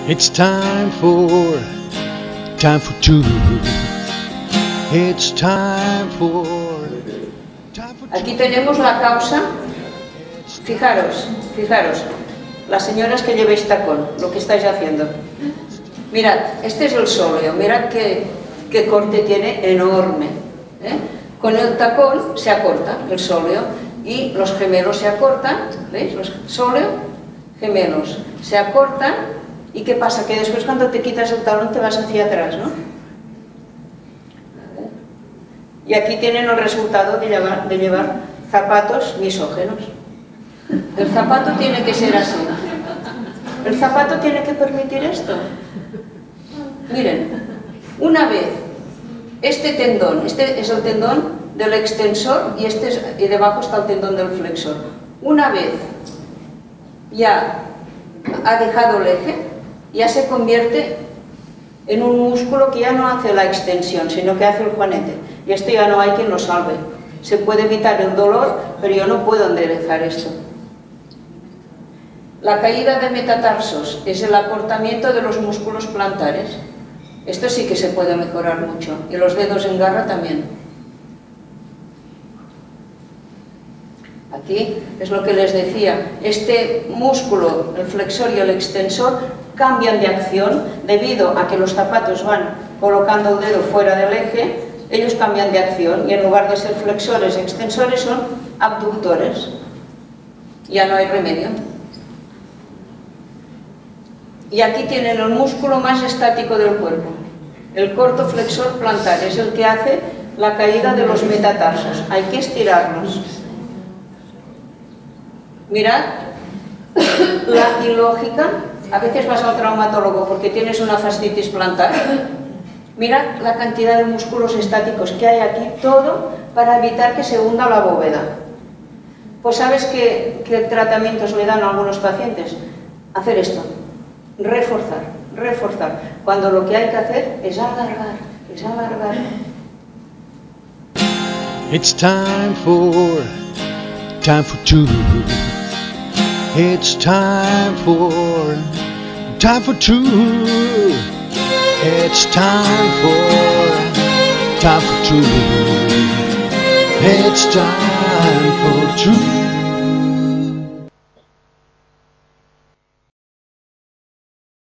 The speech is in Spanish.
It's time for truth. It's time for Aquí tenemos la causa. Fijaros, las señoras que llevéis tacón, lo que estáis haciendo. Mirad, este es el sóleo, mirad qué corte tiene enorme. Con el tacón se acorta el sóleo y los gemelos se acortan, ¿veis? Los sóleo, gemelos, se acortan. ¿Y qué pasa? Que después cuando te quitas el talón te vas hacia atrás, ¿no? Y aquí tienen el resultado de llevar zapatos misógenos. El zapato tiene que ser así. El zapato tiene que permitir esto. Miren, una vez este tendón, este es el tendón del extensor y debajo está el tendón del flexor. Una vez ya ha dejado el eje, ya se convierte en un músculo que ya no hace la extensión, sino que hace el juanete. Y esto ya no hay quien lo salve. Se puede evitar el dolor, pero yo no puedo enderezar esto. La caída de metatarsos es el acortamiento de los músculos plantares. Esto sí que se puede mejorar mucho. Y los dedos en garra también. Aquí es lo que les decía. Este músculo, el flexor y el extensor, cambian de acción debido a que los zapatos van colocando el dedo fuera del eje. Ellos cambian de acción y en lugar de ser flexores y extensores son abductores. Ya no hay remedio. Y aquí tienen el músculo más estático del cuerpo. El corto flexor plantar es el que hace la caída de los metatarsos. Hay que estirarlos. Mirad la ilógica. A veces vas al traumatólogo porque tienes una fascitis plantar. Mirad la cantidad de músculos estáticos que hay aquí, todo para evitar que se hunda la bóveda. Pues ¿sabes qué tratamientos le dan a algunos pacientes? Hacer esto, reforzar, cuando lo que hay que hacer es alargar. It's time for truth. It's time for truth. It's time for truth. It's time for truth.